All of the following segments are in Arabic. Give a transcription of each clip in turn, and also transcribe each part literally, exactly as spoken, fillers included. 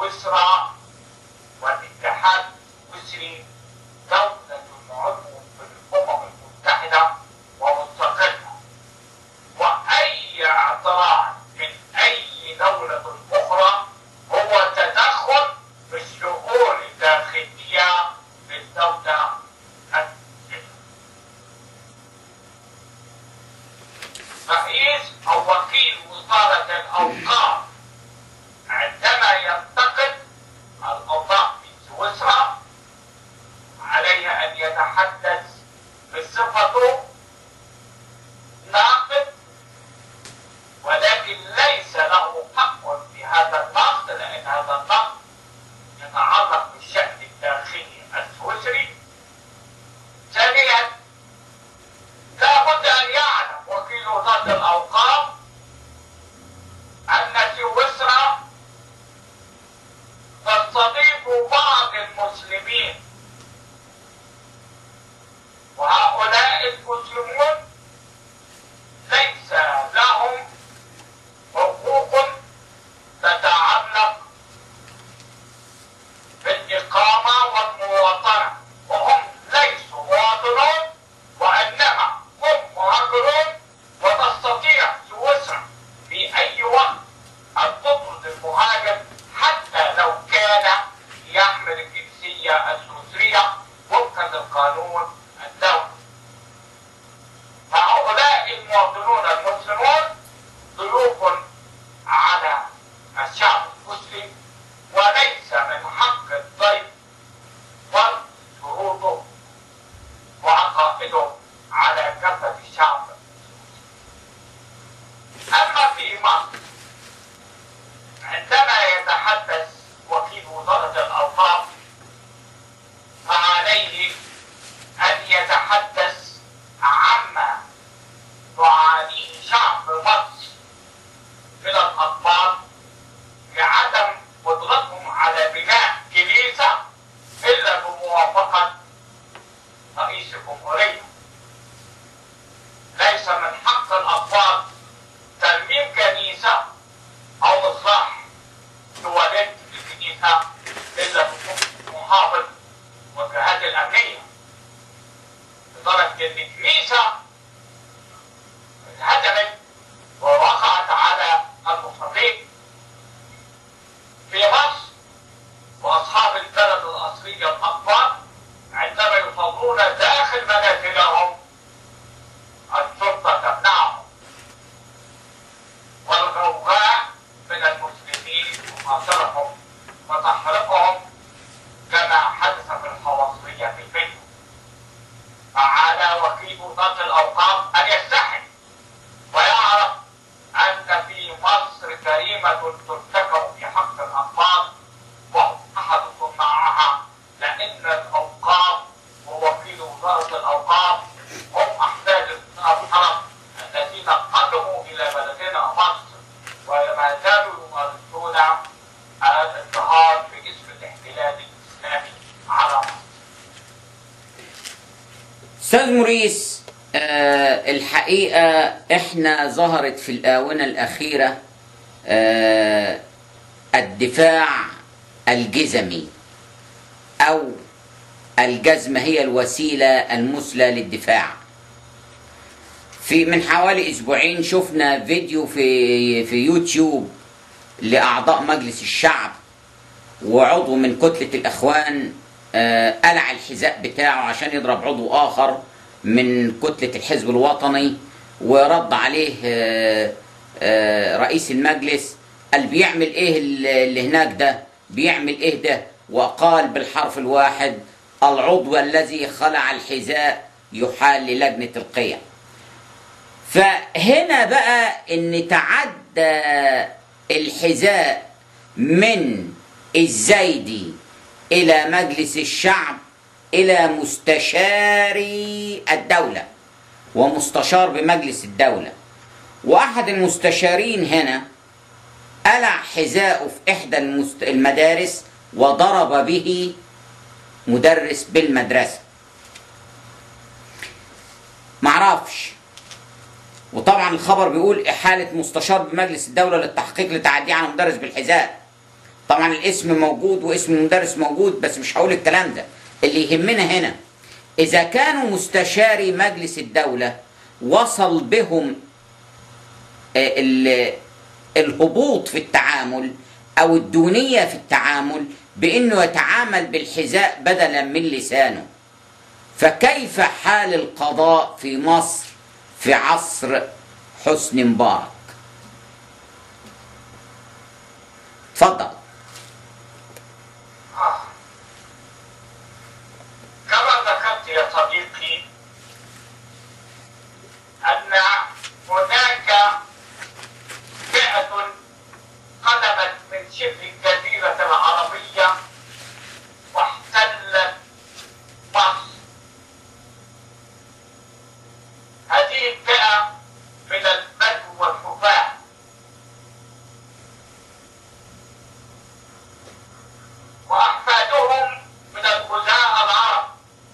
سويسرا والاتحاد السويسري دولة عضو في الأمم المتحدة ومستقلة، وأي اعتراض من أي دولة أخرى هو تدخل في الشؤون الداخلية للدولة المسلمة. رئيس أو وكيل وزارة الأوقاف عندما ينتقد الأوضاع في سويسرا عليه أن يتحدث بصفته ناقد، ولكن ليس له حق في هذا النقد، لأن هذا النقد يتعلق بالشأن الداخلي السويسري. ثانيا، لابد أن يعلم وكيل وزارة الأوقاف أن سويسرا تستضيف بعض المسلمين، وهؤلاء المسلمون ليس لهم حقوق تتعلق بالإقامة والمواطنة، وهم ليسوا مواطنون وإنما هم مهاجرون، وتستطيع سويسرا في أي وقت أن تطرد المهاجر حتى لو كان يحمل الجنسية السويسرية وفقا للقانون الدولي. فهؤلاء المواطنون المسلمون ضيوف على الشعب المسلم، وليس من حق الضيف فرض شروطه وعقائده على كافة الشعب. أما في مصر، عندما يتحدث وكيل وزارة الأوقاف فعليه أن يتحدث عما يعانيه شعب مصر من الأطفال لعدم قدرتهم على بناء كنيسة إلا بموافقة رئيس الجمهورية. ليس من حق الأطفال ترميم كنيسة أو إصلاح تواليت الكنيسة إلا بمحافظ والجهات الأمنية، لدرجة إن الكنيسة انهدمت ووقعت على المصلين في مصر، وأصحاب البلد الأصلية الأطفال عندما يصلون داخل منازلهم الشرطة تمنعهم، والغوغاء من المسلمين وقاتلهم وتحرقهم كما حدث في الحواصلية في الفيديو. فعلى وكيل وزارة الأوقاف أن يستحي ويعرف أن في مصر جريمة ترتكب في حق الأطفال وهم أحد صناعها، لأن الأوقاف ووكيل وزارة الأوقاف هم أحفاد الحرم الذين قدموا إلى بلدنا مصر وما زالوا يمارسون الاضطهاد باسم الاحتلال الإسلامي على مصر. أستاذ موريس، آه الحقيقة احنا ظهرت في الآونة الأخيرة آه الدفاع الجزمي، أو الجزمة هي الوسيلة المثلى للدفاع. في من حوالي أسبوعين شفنا فيديو في في يوتيوب لأعضاء مجلس الشعب وعضو من كتلة الأخوان آه قلع الحذاء بتاعه عشان يضرب عضو آخر من كتلة الحزب الوطني، ورد عليه آه آه رئيس المجلس قال بيعمل ايه اللي هناك ده، بيعمل ايه ده، وقال بالحرف الواحد العضو الذي خلع الحذاء يحال للجنة القيم. فهنا بقى ان تعدى الحذاء من الزايدي الى مجلس الشعب الى مستشاري الدولة ومستشار بمجلس الدولة، واحد المستشارين هنا قلع حذاءه في احدى المدارس وضرب به مدرس بالمدرسة. معرفش، وطبعا الخبر بيقول احالة مستشار بمجلس الدولة للتحقيق لتعديه على مدرس بالحذاء. طبعا الاسم موجود واسم المدرس موجود، بس مش هقول الكلام ده. اللي يهمنا هنا إذا كانوا مستشاري مجلس الدولة وصل بهم الهبوط في التعامل أو الدونية في التعامل بأنه يتعامل بالحذاء بدلا من لسانه، فكيف حال القضاء في مصر في عصر حسني مبارك؟ اتفضل. كما ذكرت يا صديقي أن هناك فئة قدمت من شبه الجزيرة العربية واحتلت مصر. هذه الفئة من البدو والحفاة، وأحفادهم من الغزاة العرب.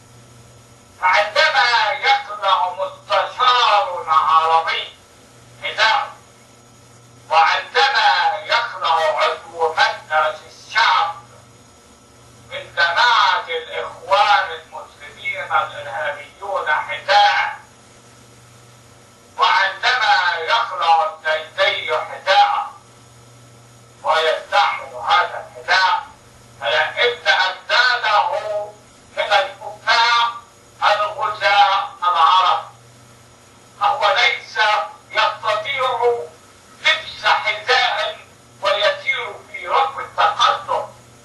فعندما يقلع مستشار عربي حذاءه، وعندما يقلع عضو مجلس الشعب من جماعة الإخوان المسلمين الإرهابيون حذاءه، وعندما يقلع الزيدي حذاءه ويستعمل هذا الحذاء، فإن أجداده من الحكام الغزاة العرب، فهو ليس يستطيع لبس حذاء ويسير في ركب التقدم.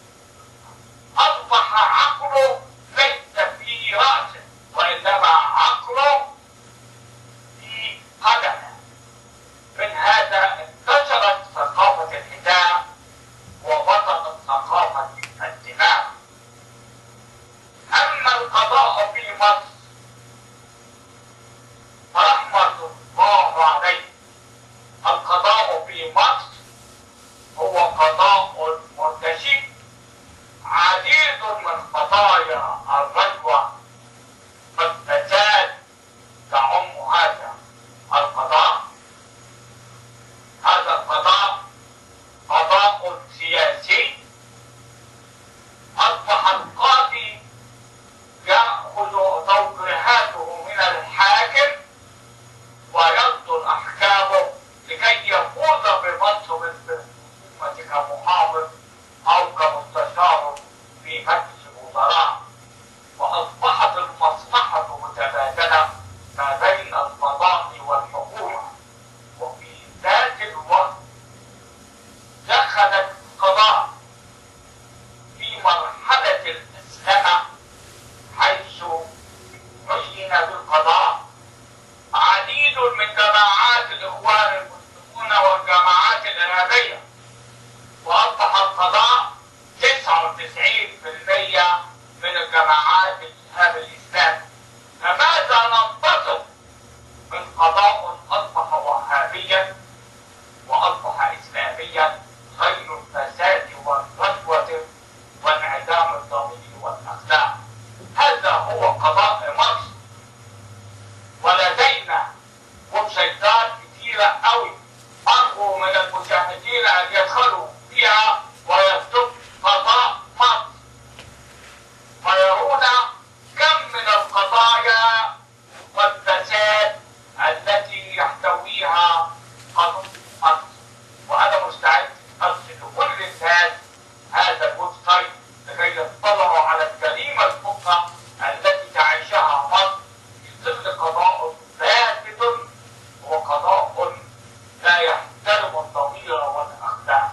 أصبح عقله ليس في رأسه، وإنما عقله في قدمه. من هذا انتشرت ثقافة الحذاء وبطلت ثقافة الدماء. أما القضاء في مصر فرحمة الله عليه، القضاء في مصر هو قضاء مرتشي. عديد من قضايا الرشوة والفساد تعم هذا القضاء. هذا القضاء قضاء سياسي. أصبح القاضي يأخذ توجيهاته من الحاكم ويصدر أحكامه لكي يفوز بمنصب الحكومة كمحافظ أو كمستشار في مجلس الوزراء. وأصبحت المصلحة متبادلة ما بين القضاء والحكومة. وفي ذات الوقت دخلت القضاء في مرحلة الإسلام، حيث عين بالقضاء عديد من جماعات الإخوان المسلمون والجماعات الإرهابية، وأصبح القضاء تسعة وتسعين بالمئة من الجماعات الإرهاب الإسلامي. فماذا ننتظر من قضاء أصبح وهابيا وأصبح إسلاميا غير الفساد والرشوة وانعدام الضمير والأخلاق؟ هذا هو قضاء مصر. ولدينا ويب سايتات كثيرة قوي، أرجو من المشاهدين أن يدخلوا فيها ويكتبوا قضاء مصر، فيرون كم من القضايا والفساد التي يحتويها قضاء مصر. وأنا مستعد أرسل لكل الناس هذا الويب سايت لكي يطلعوا على الجريمة الكبرى التي تعيشها مصر في ظل قضاء فاسد وقضاء لا يحترم الضمير والأخلاق.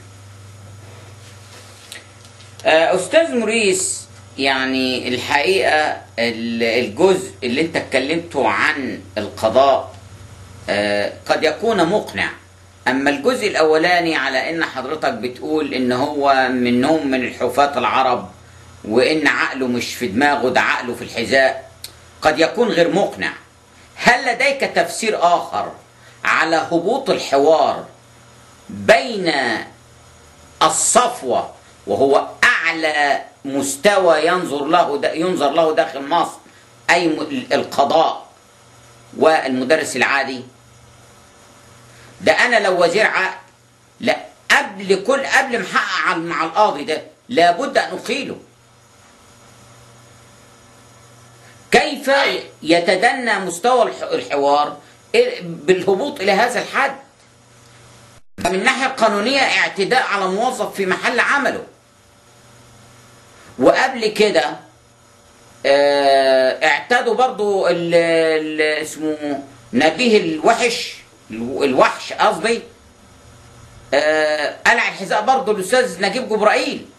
أستاذ موريس، يعني الحقيقة الجزء اللي انت اتكلمته عن القضاء قد يكون مقنع، اما الجزء الاولاني على ان حضرتك بتقول ان هو منهم من الحفاة العرب وان عقله مش في دماغه، ده عقله في الحذاء، قد يكون غير مقنع. هل لديك تفسير اخر على هبوط الحوار بين الصفوة وهو اعلى مستوى ينظر له ينظر له داخل مصر، اي القضاء، والمدرس العادي؟ ده انا لو وزير عقل لا قبل كل قبل ما احقق مع القاضي ده لابد ان اقيله. كيف يتدنى مستوى الحوار بالهبوط الى هذا الحد؟ من الناحيه القانونيه اعتداء على موظف في محل عمله. وقبل كده اه اعتدوا برضو ال ال اسمه نبيه الوحش الوحش قصدي اه قلع الحذاء برضو الاستاذ نجيب جبرائيل.